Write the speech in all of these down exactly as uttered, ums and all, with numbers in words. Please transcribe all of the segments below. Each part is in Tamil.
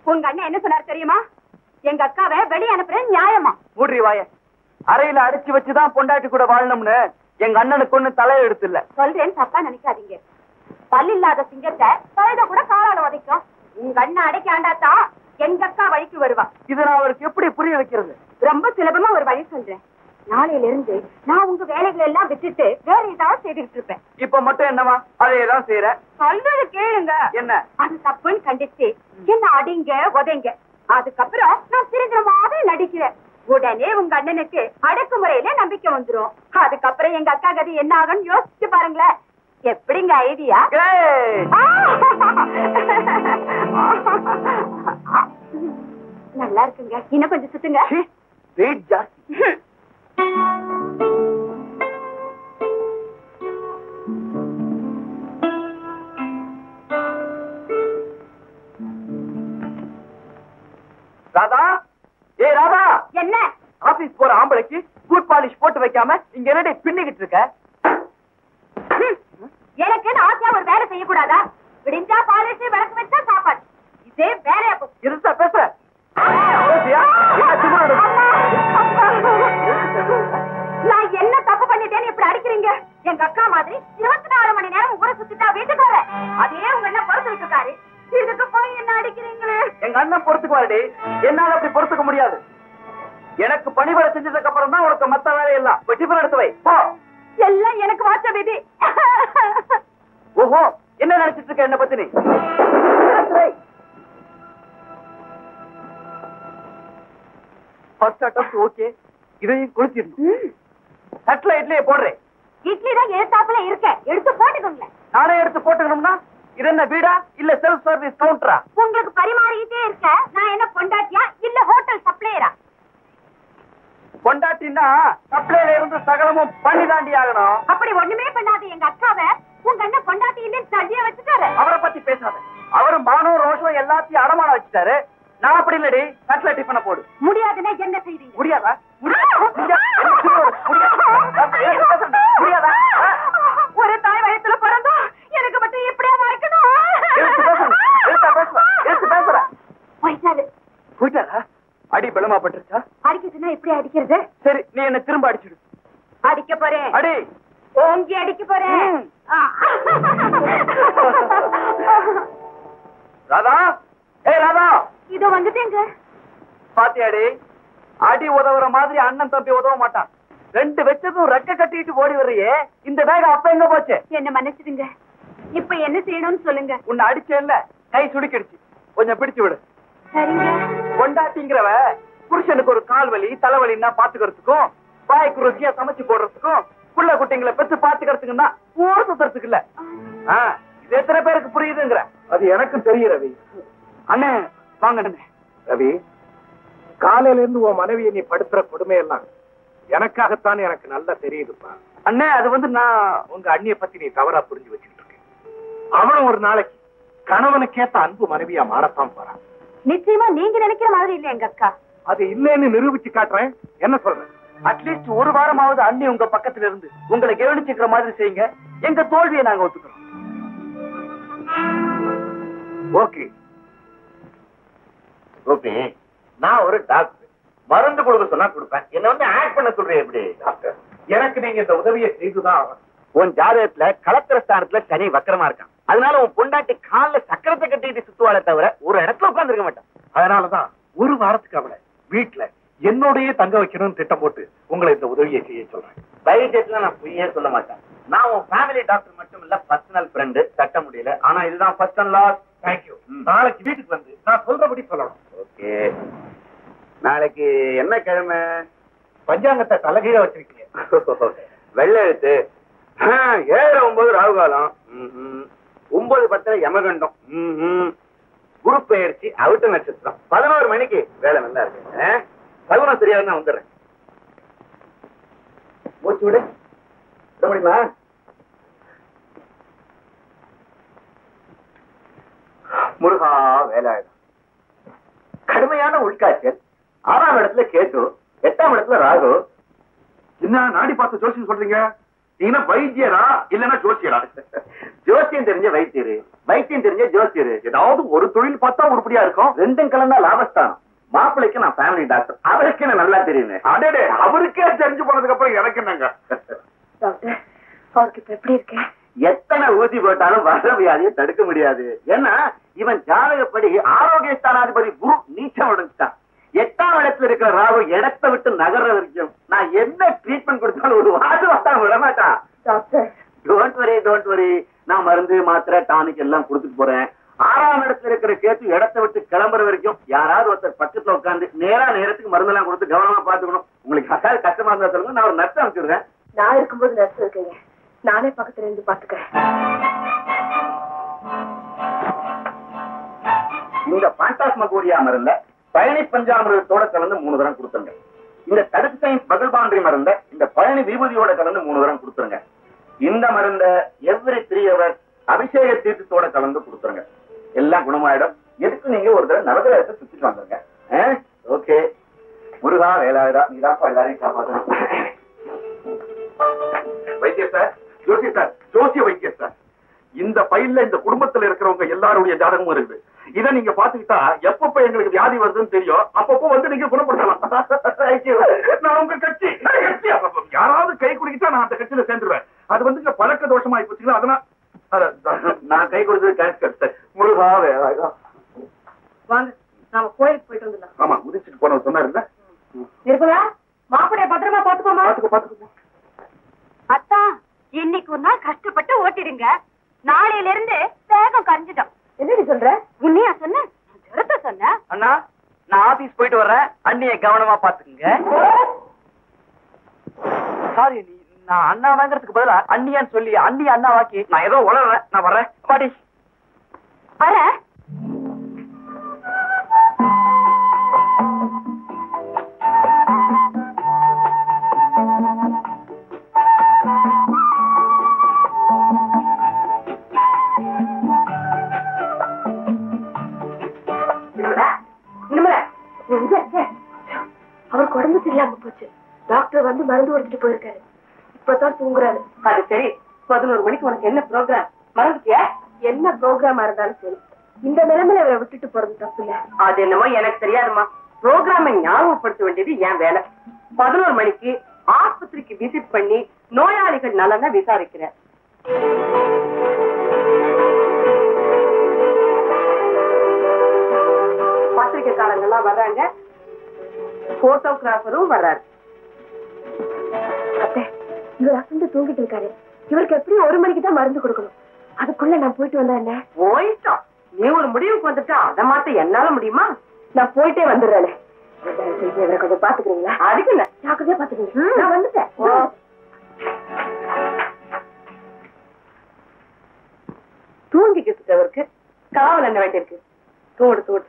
உங்க அண்ணன் என்ன சொன்னார் தெரியுமா? எங்க அக்காவை வெளியே அனுப்புறேன் நியாயமா? மூடி வாய. அறையில அடிச்சு வச்சுதான் பொண்டாட்டி கூட வாழணும்னு எங்க அண்ணனுக்கு ஒண்ணு தலையெழுத்து இல்ல. சொல்றேன், தப்பா நினைக்காதீங்க. பல்லில்லாத சிங்கத்தை பழுத கூட காலால உதைக்கும். உங்க அண்ணன் அடைக்காண்டாத்தான் எங்க அக்கா வழிக்கு வருவா. இதை நான் அவருக்கு எப்படி புரிய வைக்கிறது? ரொம்ப சுலபமா ஒரு வழி சொல்றேன். நாளையில இருந்து நான் உங்க வேலைகளை எல்லாம் விட்டுட்டு வேற ஏதாவது செய்துட்டு இருப்பேன். இப்ப மட்டும் என்னவா? அதையேதான் செய்யற. சொல்றது கேளுங்க. என்ன? அது தப்புன்னு கண்டிச்சு என்ன அடிங்க உதைங்க. அதுக்கப்புறம் நான் திருந்தமாவே நடிக்கிறேன். உடனே உங்க அண்ணனுக்கு அடக்குமுறையில நம்பிக்கை வந்துரும். அதுக்கப்புறம் எங்க அக்கா கதை என்ன ஆகும்னு யோசிச்சு பாருங்களேன். எப்படிங்க ஐடியா? நல்லா இருக்குங்க. இன்னும் கொஞ்சம் சுத்துங்க. வெயிட் ஜாஸ்தி. ராதா, ஏ ராதா. என்ன? ஆபீஸ் போற ஆம்பளைக்கு பூட் பாலிஷ் போட்டு வைக்காம இங்க என்னடி பின்னிக்கிட்டு இருக்க? எனக்கு ஆசையா ஒரு வேலை செய்யக்கூடாதா? விடிஞ்சா பாலிஷ், விளக்கு வச்சா சாப்பாடு. இதே வேலையா போச்சு. இருசா பேசுற. நான் என்ன தப்பு பண்ணிட்டேன்னு இப்படி அடிக்கிறீங்க? எங்க அக்கா மாதிரி இருபத்தி நாலு மணி நேரம் ஊரை சுத்திட்டா வீட்டுக்கு வர அதே உங்க என்ன பொறுத்துக்கிட்டு இருக்காரு. இதுக்கு போய் என்ன அடிக்கிறீங்களே? எங்க அண்ணன் பொறுத்துக்கு வரடி. என்னால அப்படி பொறுத்துக்க முடியாது. எனக்கு பணிபுரை செஞ்சதுக்கு அப்புறம் தான் உனக்கு மத்த வேலையெல்லாம் டிஃபன் எடுத்து வை. போ. எல்லாம் எனக்கு வாச்ச விதி. ஓஹோ, என்ன நினைச்சிட்டு இருக்க என்ன பத்தி? நீ ஃபர்ஸ்ட் அட்டெம்ப்ட் ஓகே. இதையும் குளிச்சிடணும். தட்டுல இட்லியை போடுறேன். இட்லி தான் எடுத்தாப்புல இருக்க. எடுத்து போட்டுக்கோங்க. நானே எடுத்து போட்டுக்கணும்னா இது என்ன வீடா இல்ல செல்ஃப் சர்வீஸ் கவுண்டரா? உங்களுக்கு பரிமாறிக்கிட்டே இருக்க நான் என்ன பொண்டாட்டியா இல்ல ஹோட்டல் சப்ளையரா? பொண்டாட்டின்னா சப்ளைல இருந்து சகலமும் பண்ணி தாண்டி ஆகணும். அப்படி ஒண்ணுமே பண்ணாத எங்க அக்காவை உங்க அண்ணன் பொண்டாட்டி இல்லன்னு தள்ளிய வச்சுட்டாரு. அவரை பத்தி பேசாத. அவரு மானம் ரோஷம் எல்லாத்தையும் அடமான வச்சுட்டாரு. நான் அப்படி இல்லடி. தட்டுல டிஃபனை போடு. முடியாதுன்னா என்ன செய்வீங்க? முடியாதா? ஒரு தாய் வயசுல பிறந்தோம் எனக்கு மட்டும் எப்படியா இருக்கணும்? போயிட்டாரா? அடி பலமா பட்டுருச்சா? அடிக்கிறதுன்னா எப்படி அடிக்கிறது? சரி, நீ என்ன திரும்ப அடிச்சிடு. அடிக்க போறேன். அடி. ஓங்கி அடிக்க போறேன். ராதா, ஏய் ராதா. இதோ வந்துட்டேங்க. பாத்தியாடி, அடி உதவுற மாதிரி அண்ணன் தம்பி உதவ மாட்டான். ரெண்டு வச்சதும் ரெக்க கட்டிட்டு ஓடி வர்றியே, இந்த வேகம் அப்ப எங்க போச்சு? என்ன மன்னிச்சிடுங்க. இப்ப என்ன செய்யணும்னு சொல்லுங்க. உன்னை அடிச்சேன்ல, கை சுடுக்கிடுச்சு. கொஞ்சம் பிடிச்சு விடு. சரிங்க. கொண்டாட்டிங்கிறவ புருஷனுக்கு ஒரு கால் வலி தலைவலின்னா பாத்துக்கிறதுக்கும், வாய்க்கு ருசியா சமைச்சு போடுறதுக்கும், புள்ள குட்டிங்களை பெற்று பாத்துக்கிறதுக்கும் தான் ஊர் சுத்துறதுக்கு இல்ல. இது எத்தனை பேருக்கு புரியுதுங்கிற? அது எனக்கும் தெரியும் ரவி. அண்ணே வாங்க. ரவி, காலையில இருந்து உன் மனைவியை நீ படுத்துற கொடுமையெல்லாம் எனக்காகத்தான் எனக்கு நல்லா தெரியுதுப்பா. அண்ணே, அது வந்து நான் உங்க அண்ணிய பத்தி நீ தவறா புரிஞ்சு வச்சுட்டு இருக்க. அவனும் ஒரு நாளைக்கு கணவனுக்கேத்த அன்பு மனைவியா மாறத்தான் போறான். நிச்சயமா நீங்க நினைக்கிற மாதிரி இல்ல எங்க அக்கா. அது இல்லைன்னு நிரூபிச்சு காட்டுறேன். என்ன சொல்றேன்? அட்லீஸ்ட் ஒரு வாரமாவது அண்ணி உங்க பக்கத்துல இருந்து உங்களை கவனிச்சுக்கிற மாதிரி செய்யுங்க. எங்க தோல்வியை நாங்க ஒத்துக்கிறோம். ஓகே கோபி, நான் ஒரு டாக்டர். மருந்து கொடுக்க சொன்னா கொடுப்பேன். என்ன வந்து ஆக்ட் பண்ண சொல்றேன். எப்படி டாக்டர், எனக்கு நீங்க இந்த உதவியை செய்துதான் ஆகணும். உன் ஜாதகத்துல கலத்திர ஸ்தானத்துல சனி வக்கரமா இருக்கான். அதனால உன் பொண்டாட்டி கால சக்கரத்தை கட்டிட்டு சுத்துவாளே தவிர ஒரு இடத்துல உட்கார்ந்து இருக்க மாட்டான். அதனாலதான் ஒரு வாரத்துக்கு அவளை வீட்டுல என்னோடய தங்க வைக்கணும்னு திட்டம் போட்டு உங்களை இந்த உதவியை செய்ய சொல்றேன். பைஜெட்ல நான் பொய்யே சொல்ல மாட்டேன். நான் உன் ஃபேமிலி டாக்டர் மட்டும் இல்ல, பர்சனல் ஃப்ரெண்டு. தட்ட முடியல, ஆனா இதுதான் ஃபர்ஸ்ட் அண்ட் லாஸ்ட். தேங்க்யூ. நாளைக்கு வீட்டுக்கு வந்து நான் சொல்றபடி சொல்லணும். ஓகே. நாளைக்கு என்ன கிழமை? பஞ்சாங்கத்தை தலைகீழ வச்சிருக்கீங்க. வெள்ளை எழுத்து. ஏழு ஒன்பது ராகுகாலம், ஒன்பது பத்துல யமகண்டம், குரு பெயர்ச்சி, அவிட்ட நட்சத்திரம். பதினோரு மணிக்கு வேலை நல்லா இருக்கு. சகுனம் சரியாக நான் வந்துடுறேன். மூச்சு விடு. விட முடியுமா? முருகா வேலாயுதம். கடுமையான உள்காய்ச்சல். ஆறாம் இடத்துல கேது, எட்டாம் இடத்துல ராகு. என்ன நாடி பார்த்து ஜோசியம் சொல்றீங்க? நீங்க வைத்தியரா இல்லன்னா ஜோசியரா? ஜோசியம் தெரிஞ்ச வைத்தியரு, வைத்தியம் தெரிஞ்ச ஜோசியரு. ஏதாவது ஒரு தொழில் பார்த்தா உருப்படியா இருக்கும். ரெண்டும் கலந்தா லாபஸ்தானம். மாப்பிள்ளைக்கு நான் ஃபேமிலி டாக்டர், அவருக்கு என்ன நல்லா தெரியுங்க. அடே அவருக்கே தெரிஞ்சு போனதுக்கு அப்புறம் எனக்கு என்னங்க? டாக்டர் அவருக்கு இப்ப எப்படி இருக்கு? எத்தனை ஊசி போட்டாலும் வர வியாதியை தடுக்க முடியாது. ஏன்னா இவன் ஜாதகப்படி ஆரோக்கிய ஸ்தானாதிபதி குரு நீச்சம் அடைஞ்சிட்டான். எட்டாம் இடத்துல இருக்கிற ராகு இடத்தை விட்டு நகர்ற வரைக்கும் நான் என்ன ட்ரீட்மெண்ட் கொடுத்தாலும் ஒரு வாது வாட்டம் விட மாட்டான். Doctor don't worry don't worry, நான் மருந்து மாத்திரை டானிக் எல்லாம் கொடுத்துட்டு போறேன். ஆறாம் இடத்துல இருக்கிற கேத்து இடத்தை விட்டு கிளம்புற வரைக்கும் யாராவது ஒருத்தர் பக்கத்துல உட்காந்து நேரா நேரத்துக்கு மருந்தெல்லாம் கொடுத்து கவனமா பாத்துக்கணும். உங்களுக்கு அசாது கஷ்டமா இருந்தா சொல்லுங்க, நான் ஒரு நர்ஸ் அனுப்பிச்சுடுறேன். நான் இருக்கும்போது நர்ஸ் இருக்கீங்க, நானே பக்கத்துல இருந்து பாத்துக்கிறேன். இந்த பாண்டாஸ்மகோரியா மருந்த பழனி பஞ்சாமிரதத்தோட கலந்து மூணு தரம் கொடுத்துருங்க. இந்த தடுப்பு சயின்ஸ் பகல்பாண்டி மருந்த இந்த பழனி விபூதியோட கலந்து மூணு தரம் கொடுத்துருங்க. இந்த மருந்த எவ்ரி த்ரீ ஹவர்ஸ் அபிஷேக தீர்த்தத்தோட கலந்து கொடுத்துருங்க. எல்லாம் குணமாயிடும். எதுக்கு நீங்க ஒரு தடவை நவகிரகத்தை சுத்திட்டு வந்துருங்க. ஓகே முருகா வேலாயுதா, நீதான் எல்லாரையும் காப்பாற்றணும். வைத்திய சார், ஜோசிய சார், ஜோசிய வைத்திய சார், இந்த பையில இந்த குடும்பத்துல இருக்கிறவங்க எல்லாருடைய ஜாதகமும் இருக்குது. இதை நீங்க பாத்துக்கிட்டா எப்பப்ப எங்களுக்கு வியாதி வருதுன்னு தெரியும், அப்பப்போ வந்து நீங்க குணப்படுத்தலாம். நான் உங்க கட்சி யாராவது கை குடிக்கிட்டா நான் அந்த கட்சியில சேர்ந்துருவேன். அது வந்து பழக்க தோஷமா போச்சுங்களா, அதனால நான் கை கொடுத்தது கேன்சர். முருகா வேலாயுதா. வாங்க நாம கோயிலுக்கு போயிட்டு வந்துடலாம். ஆமா, உதிச்சுட்டு போனவர் சொன்னாருல்ல. இருக்குதா? மாப்பிளைய பத்திரமா பாத்துக்கோமா. பாத்துக்கோ பாத்துக்கோ. அத்தா இன்னைக்கு ஒரு நாள் கஷ்டப்பட்டு ஓட்டிடுங்க, நாளையில இருந்து வேகம் கரைஞ்சிடும். என்னடி சொல்ற? உன்னையா சொன்ன? ஜரத்த சொன்ன. அண்ணா நான் ஆபீஸ் போயிட்டு வர்றேன், அண்ணியை கவனமா பாத்துக்குங்க. சாரி நீ, நான் அண்ணா வாங்கறதுக்கு பதிலா அண்ணியான்னு சொல்லி அண்ணி அண்ணா வாக்கி நான் ஏதோ உளறேன். நான் வர்றேன் பாடி. வர அவருக்கு உடம்பு சரியில்லாம போச்சு. டாக்டர் வந்து மருந்து கொடுத்துட்டு போயிருக்காரு. இப்பதான் தூங்குறாரு. அது சரி, பதினோரு மணிக்கு உனக்கு என்ன ப்ரோக்ராம் மறந்துட்டியா? என்ன ப்ரோக்ராமா இருந்தாலும் சரி, இந்த நிலைமையில அவரை விட்டுட்டு போறது தப்பு இல்ல. அது என்னமோ எனக்கு தெரியாதுமா. ப்ரோக்ராமை ஞாபகப்படுத்த வேண்டியது என் வேலை. பதினோரு மணிக்கு ஆஸ்பத்திரிக்கு விசிட் பண்ணி நோயாளிகள் நலனை விசாரிக்கிறேன். பத்திரிகைக்காரங்கெல்லாம் வர்றாங்க, போட்டோகிராஃபரும் வர்றாரு. அத்தை இவர் அசந்து தூங்கிட்டு இருக்காரு. இவருக்கு எப்படியும் ஒரு மணிக்கு தான் மருந்து கொடுக்கணும். அதுக்குள்ள நான் போயிட்டு வந்தா என்ன? போயிட்டோம். நீ ஒரு முடிவுக்கு வந்துட்டா அதை மாத்த என்னால முடியுமா? நான் போயிட்டே வந்துடுறேன். இவரை கொஞ்சம் பாத்துக்கிறீங்களா? அதுக்கு இல்ல, ஜாக்கிரதையா பாத்துக்கிறீங்க. நான் வந்துட்டேன். தூங்கிக்கிட்டு அவருக்கு காவல் என்ன வேண்டியிருக்கு? தோடு தோடு.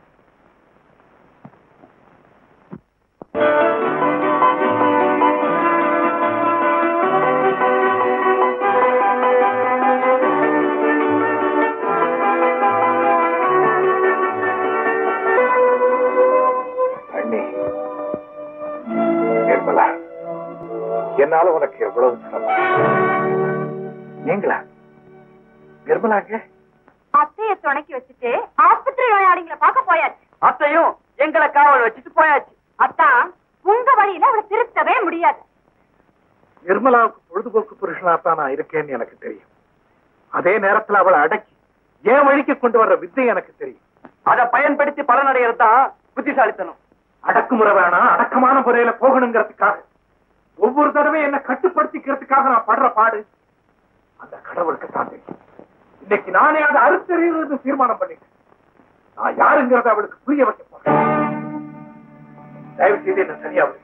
என்னால உனக்கு எவ்வளவு சிரமம். நீங்களா நிர்மலாங்க? அத்தைய துணைக்கி வச்சுட்டு ஆஸ்பத்திரி நோயாளிகளை பார்க்க போயாச்சு. அத்தையும் எங்களை காவல் வச்சுட்டு போயாச்சு. அத்தான் உங்க வழியில அவளை திருத்தவே முடியாது. நிர்மலாவுக்கு பொழுதுபோக்கு புருஷனாத்தான் நான் இருக்கேன்னு எனக்கு தெரியும். அதே நேரத்தில் அவளை அடக்கி ஏன் வழிக்கு கொண்டு வர்ற வித்தை எனக்கு தெரியும். அதை பயன்படுத்தி பலனடைகிறது தான் புத்திசாலித்தனம். அடக்குமுறை வேணாம், அடக்கமான முறையில போகணுங்கிறதுக்காக ஒவ்வொரு தடவை என்ன கட்டுப்படுத்திக்கிறதுக்காக நான் படுற பாடு அந்த கடவுளுக்கு தான் தெரியும். இன்னைக்கு நானே அதை அறுத்தறிவது தீர்மானம் பண்ணிட்டேன். நான் யாருங்கிறத அவளுக்கு புரிய வைக்க போறேன். தயவு செய்து என்ன சரியா விடுங்க.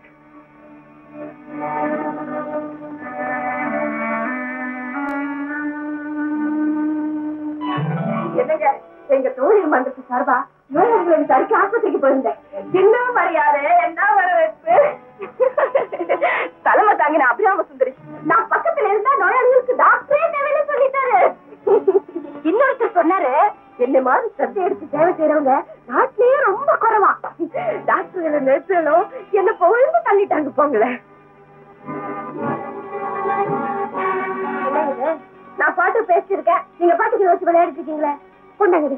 என்னங்க எங்க தோழில் மன்றத்து சார்பா நோயாளிகளை விசாரிக்க ஆஸ்பத்திரிக்கு போயிருந்தேன். என்ன மரியாதை, என்ன வரவேற்பு. தலைமை தாங்கின அபிராம சுந்தரி நான் பக்கத்துல இருந்தா நோயாளிகளுக்கு டாக்டரே தேவையில்லை சொல்லிட்டாரு. இன்னொருத்தர் சொன்னாரு, என்ன மாதிரி சத்தை எடுத்து சேவை செய்யறவங்க நாட்டிலேயே ரொம்ப குறைவா. டாக்டர்களை நர்ஸுகளும் என்ன பொழுது தள்ளிட்டாங்க போங்களேன். நான் பாட்டு பேசிட்டு இருக்கேன், நீங்க பாட்டுக்கு யோசிச்சு விளையாடிட்டு இருக்கீங்களே. கொண்டாங்க.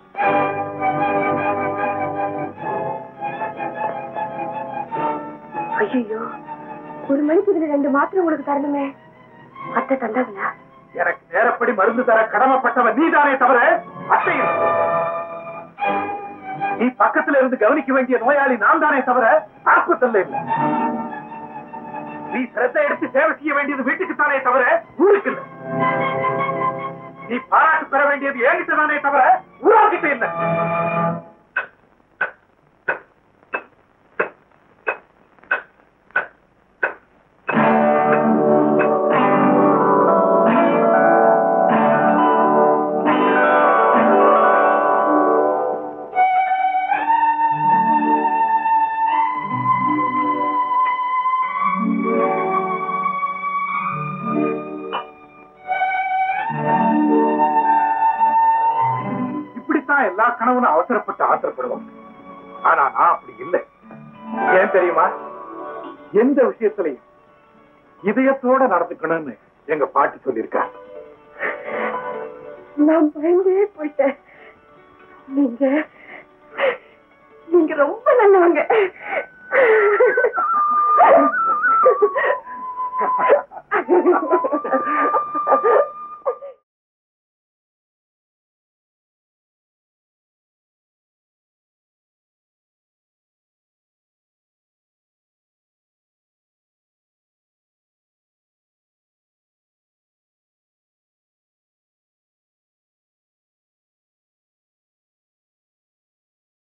ஐயோ, ஒரு மணிக்கு இதுல ரெண்டு மாத்திரை உங்களுக்கு தரணுமே. அத்தை தந்தாங்களா? எனக்கு நேரப்படி மருந்து தர கடமைப்பட்டவன் நீதானே தவிர அத்தை நீ பக்கத்துல இருந்து கவனிக்க வேண்டிய நோயாளி நான் தானே தவிர ஆஸ்பத்திரியில இல்லை. நீ சிரத்தை எடுத்து சேவை செய்ய வேண்டியது வீட்டுக்கு தானே தவிர ஊருக்கு இல்லை. நீ பாராட்டு பெற வேண்டியது என்கிட்ட தானே தவிர ஊராகிட்ட இல்லை. எல்லா கணவனும் அவசரப்பட்டு ஆத்திரப்படுவோம். ஆனா நான் அப்படி இல்லை. ஏன் தெரியுமா? எந்த விஷயத்திலையும் இதயத்தோட நடந்துக்கணும்னு எங்க பாட்டி சொல்லியிருக்கா. நான் பயந்தே போயிட்டேன். நீங்க நீங்க ரொம்ப நல்லவங்க.